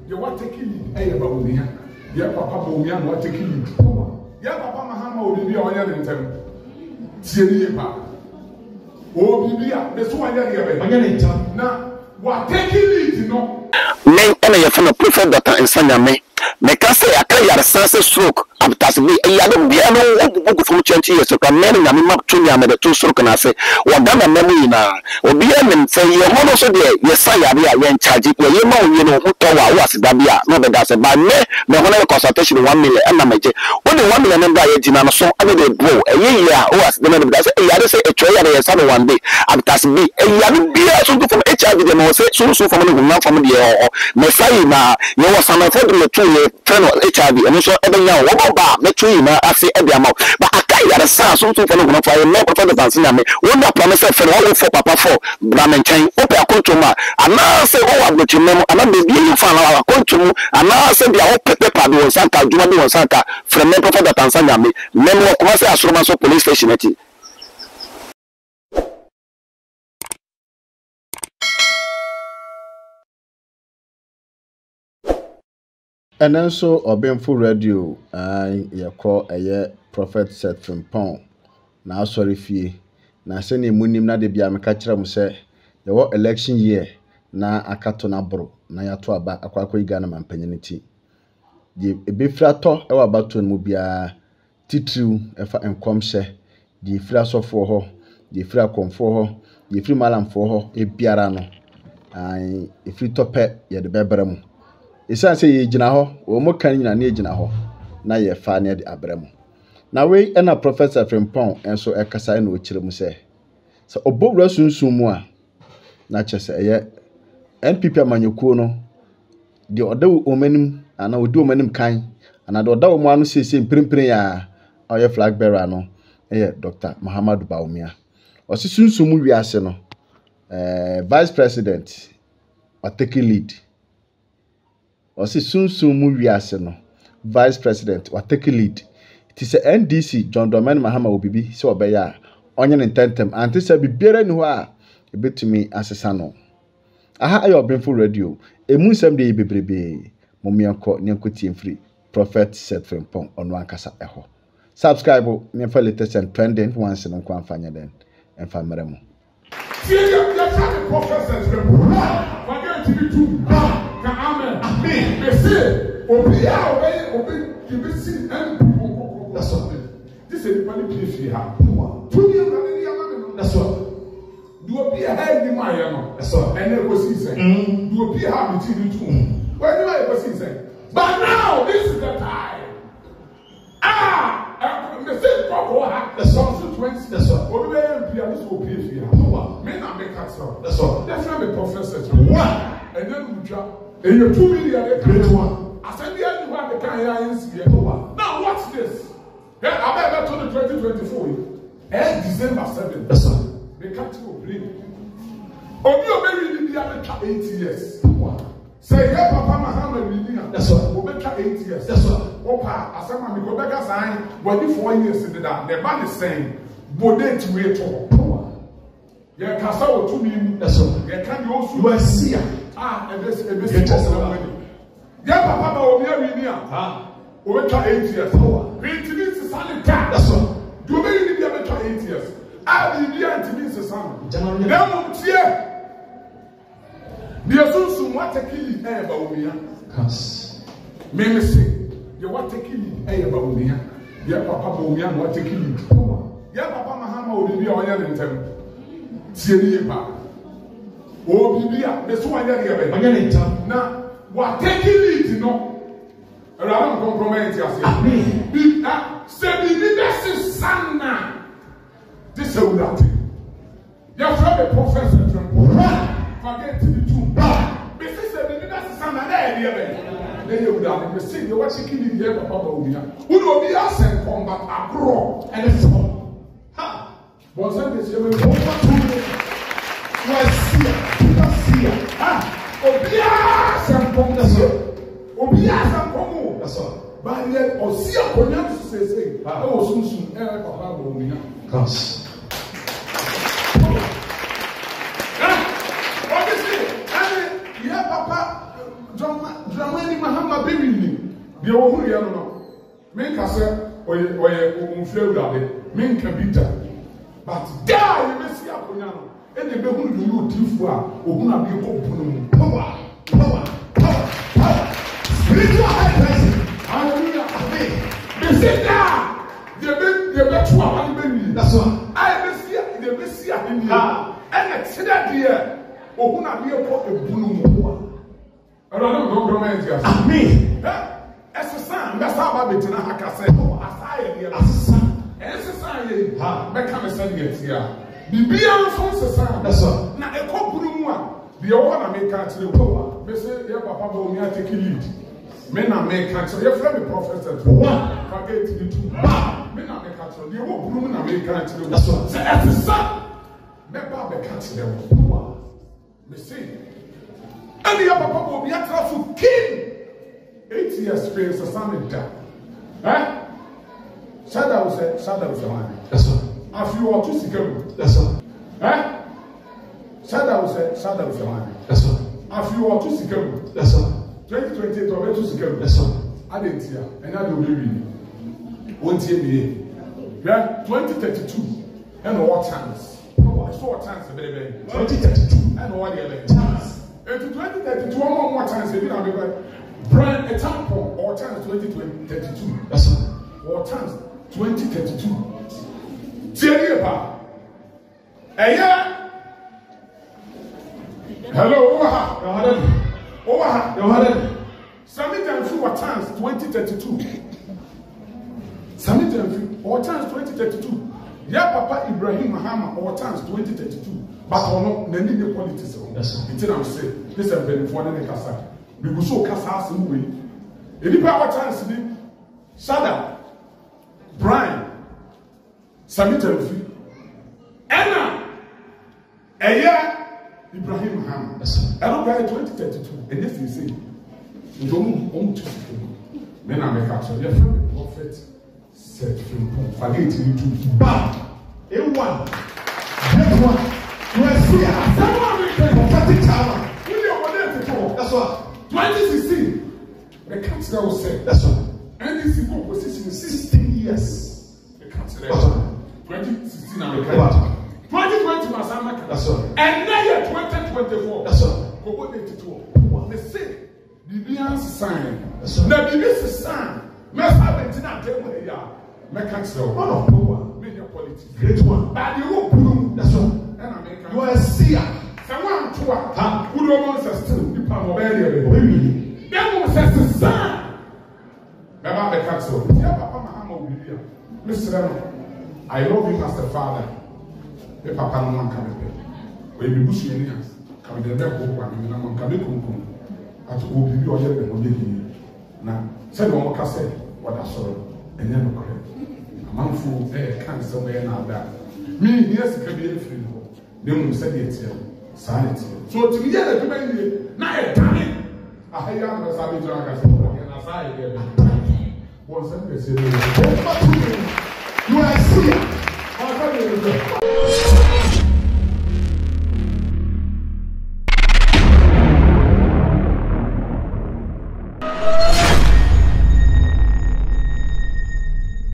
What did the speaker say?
you want take it eh ba onia ya papa ba onia no take it ya papa mahama obi a onya ntem tie ni pa obi a be so onya ye onya ntem na wa take it no men ena ye fana prophet Dr. Nsanyame me ka say aka yare sense stroke abtas bi ya do bia no ogu from 20 years so men nyame map to nyame de to stroke na say wada na memu ina obi em say ye hono so de ye say yare a ye charge ye ma onye no hu to wa wasida bia no be da say ba me hono consultation 1 million na meje woni 1 million na ye jina no so ane de bro ye ya o wasida na be da say yare say e twa yare ye say one day abtas bi yare bia so from HIV de no say so from no na from de me say na ye was am for the two ye friend HIV and so ebenya wo ba me two na ase e bia ma but akai yare sa so for no na for me for the dancing me won na promise friend wo for papa for bramenchen wo pe akontoma ana say wo aboti memo ana be bi fa na akontom ana say bia wo pepe pa do sanka djuma do sanka friend me for the Tanzania me memo wo kuma say asoroma so police station ati And also Obenfo Radio ye call a Prophet Seth Frimpong na sorry fie na se ne munim na de bia me ka kire mu se ye wo election year na akato na bro na ya to aba akwakwa iga na mampanyiniti de ebefra to e wa bato mu bia titriu efa enkomhye de fira sofo ho de fira komfo ho de firi malamfo ho e biara no e firi tope ye de bebere mu isan say ye gina ho wo mo kan nyina na ye gina ho na ye fa na de abremu na we na Professor Frimpong enso e kasa na o kire mu se obowura sunsun mu a na chese ye NPP amanyekuo no de odawo omanim ana odi omanim kan ana de odawo mu anu sese mprimprin ya oye flag bearer no ye Dr. Muhammadu Bawumia osi sunsun mu wiase no Vice President take lead osi sunsun mu wiase no Vice President take lead it is NDC John Dramani Mahama obibi se obeya onye ntentem anti se bibiara ni ho a ebetumi asesa no aha ayo Obenfo Radio emu nsem de bebrebe momianko nyankotie mfiri Prophet Seth Frimpong onu ankasa eho subscribe me for latest and trending once no kwa afanya den emfa meremu ya try Prophet Seth Frimpong forget to be true ka amen me say obi kibisi and that's what this is the only place we have to be on that's what do be a head in my that's what and it was he said do be happy to do too when you was he said but now this is the time me say papa the song to 20 that's what obi be this will be here me na make that song that's what definitely Professor one and then we drop and you 2 million great one I said the only one the can hear now watch this I bet to the 2024 and December 7th that's what they can't go bring obi oberi ni bia make 8 years say yeah papa Mahama William that's what we make 8 years that's what opa asema me go bega sign but the 4 years did that the man is saying bodate we to yeah kasa o to me that's what yeah can you also you see yeah papa ba obi William we make 8 years we need to that's what do we need to make 8 years I be here to be son. Now, dear, dear Susu, what a killing air about me. Cause, may say, you want to kill air about me. Yeah, Papa Bomian, what to kill. Yeah, Papa Mahama will be on your intent. Siriba. Oh, Bibia, the so I get now, what taking it, no. Around compromise, yes. Say, this is Sana. This is what you have a professor forget to be true. This is a minister son and idea. Then you would have been saying, you're watching killing the ever Papa Ubia. Who will be us and combat abroad and it's all. Ha! Was that this? You will go back to the ha! Obias and Pongas. Obias and Pomo. That's all. But yet, or see a Ponyan say, I was soon ever Papa Ubia. Cause. Papa John Dramani Mahama baby. The old Yano. Men can say, or you unflavor, men can be done. But there you may see up on Yano. And the baby you do for who not be open. Power. Spiritual high person. Hallelujah. They say that. The better one, that's what I see the Messiah in here. And it's that year, or who not be a pocket blue. I don't know, Amen. As a son, that's how I bet I said, oh, as I am as a son. As a son, become a son yet here. The beyond son's son, that's all. Now a couple one, the old one I make catch the power. They say, yeah, Papa, we are taking lead. Men are make catch, your friend, the prophet, one, forget you two. Men are make catch, the old bloom and make catch. That's what. As a son, never be catch them. Me see. And the other Papa will be at to king. 8 years space, a son in town. Eh? Shadow was a man. That's what. A few or two seconds. That's what. Eh? Shadow was a man. That's what. A few or two seconds. That's what. 2028 or 2 seconds. That's what. I didn't hear. And I don't believe. Won't hear me. Yeah? 2032. And what chance? I saw a chance, baby. 2032. And what the other chance? And to 2032, one more chance. If you don't be Brian, a tampon or chance 2032. That's all. Or chance 2032. Thierry Eba. Hello, over. Sammy Danfu or chance 2032. Sammy Danfu or chance 2032. Yeah, Papa Ibrahim Mahama or chance 2032. But no, many new politics. It's what I'm saying. This is very funny. We go so cast some way. Any power chance ni Sada, Brian, Sammy Tanfi, Anna, Ibrahim Ham. I don't buy 2032. And this is say, you don't to men are make action. Your friend, the prophet said, forget you to bam. A1, that one, you are here. Someone prophetic tower. That's what. 2016, the country was said. That's what. NDC composition 16 years. The country. 2016 America. 2020 Masama. That's what. And now you're 2024. That's what. Go to the they say the Beyonce sign. Now the Beyonce sign. Must have been to table here. My country. One of no one. Media politics. Great one. But you won't bloom. That's what. And America. You are a seer. Someone to a who don't want still the power of area. Then was a son. About the castle. Yeah, Papa Mahama will be here. Mr. I love you as a father. The Papa no one can be. When you bush in here, come to the level one, and I'm coming home. At will be your head and will be now. Said one more cassette, what I saw, and then a man full air can't somewhere now that. Me, yes, it can be anything. Then we said it here. Sanity. So to me, the people now a time. I hear you as drunk as and as I hear. Once I say, you are here.